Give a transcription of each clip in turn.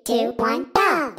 2, 1, go!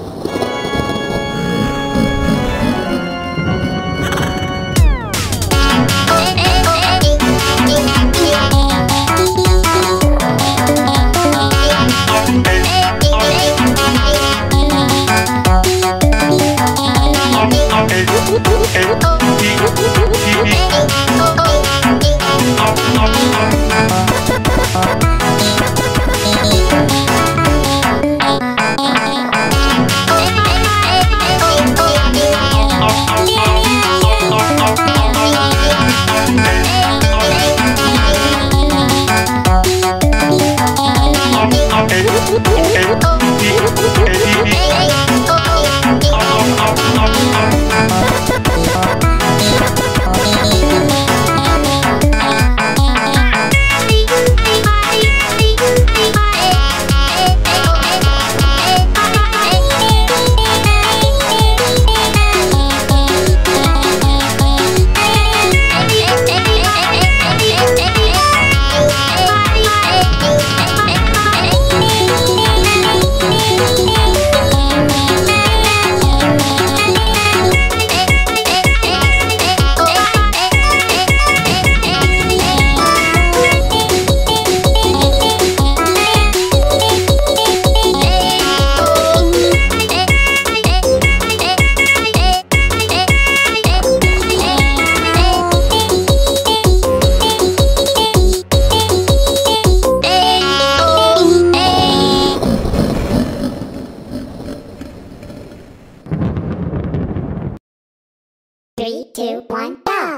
Three, two, one, go!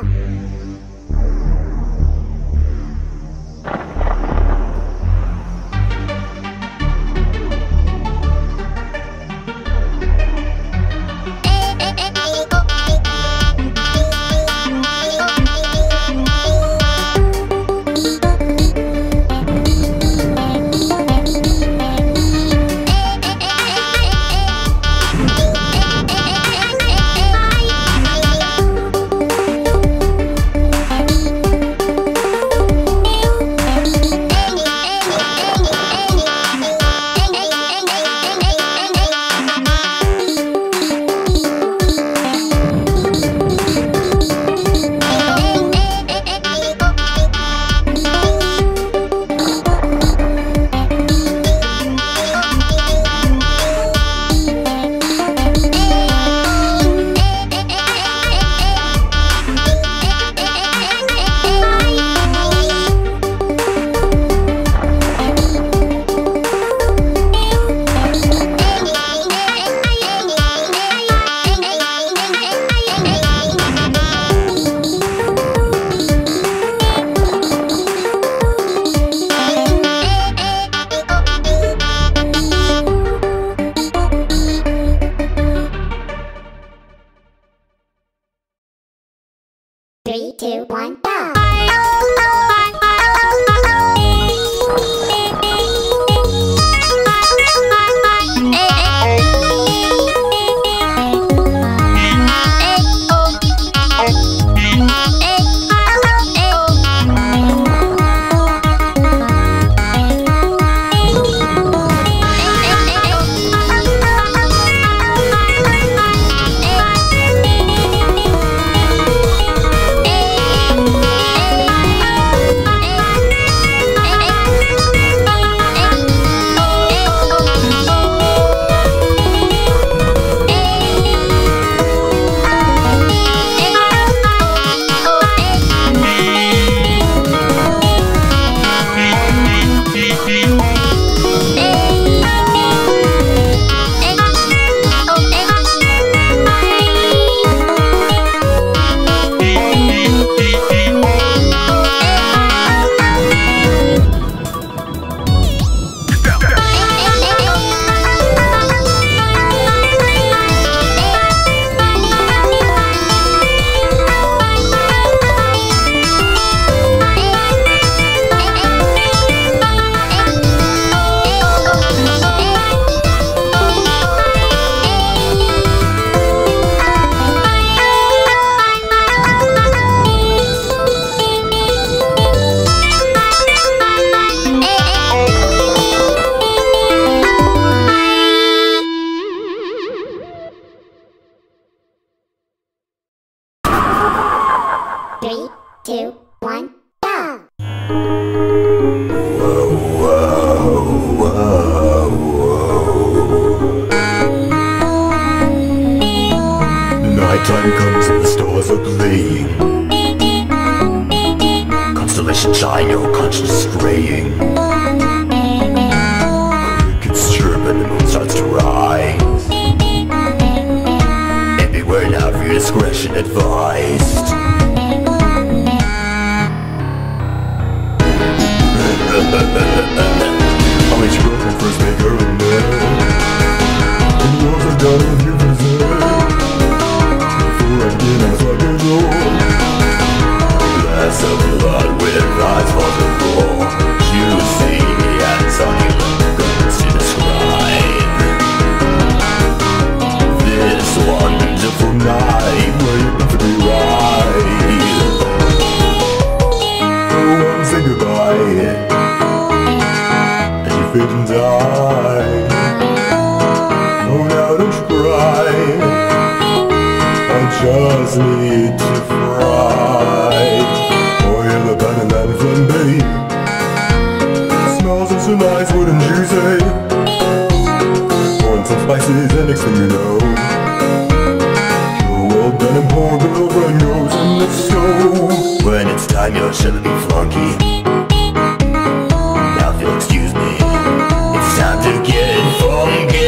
3, 2, 1, go! Time comes and the stars are playing. Constellations shine, your conscience straying. Crickets chirp and the moon starts to rise. Everywhere now for your discretion advised. I'll let you go from first maker and then and the walls are done with you for dessert. Before I begin, I was like a door. Glass of blood with eyes for the floor. Juicy and succulent guts to describe this wonderful night where you're perfectly right. No one say goodbye as you fade and die. Oh, now don't you cry, I just need to fry. Oil the pan and then flambe. Smells of so nice, wouldn't you say? Pour in some spices and next thing you know, you're well done and poor girlfriend goes in the stove. When it's time you're chilling me flunky. Now if you'll excuse me, it's time to get funky.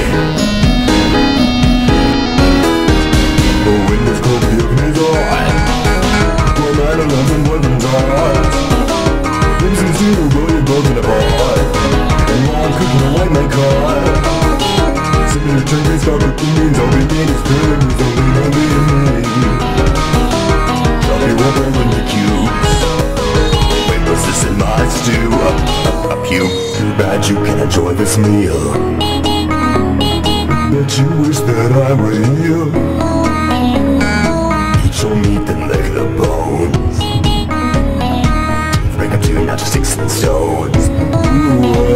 The wind is cold, the open is on. For 9/11 weapons on. Things in zero, billion broken apart. And while I'm cooking a white man card, sipping a drink and start with the means. I'll be in his curling, he's only me. I'll be rubbing in the cubes. Wait, what's this in my stew? A puke. Too bad you can't enjoy this meal. Bet you wish that I were you. Eat your meat and lick the bones. Break up to not just sticks and stones. Ooh,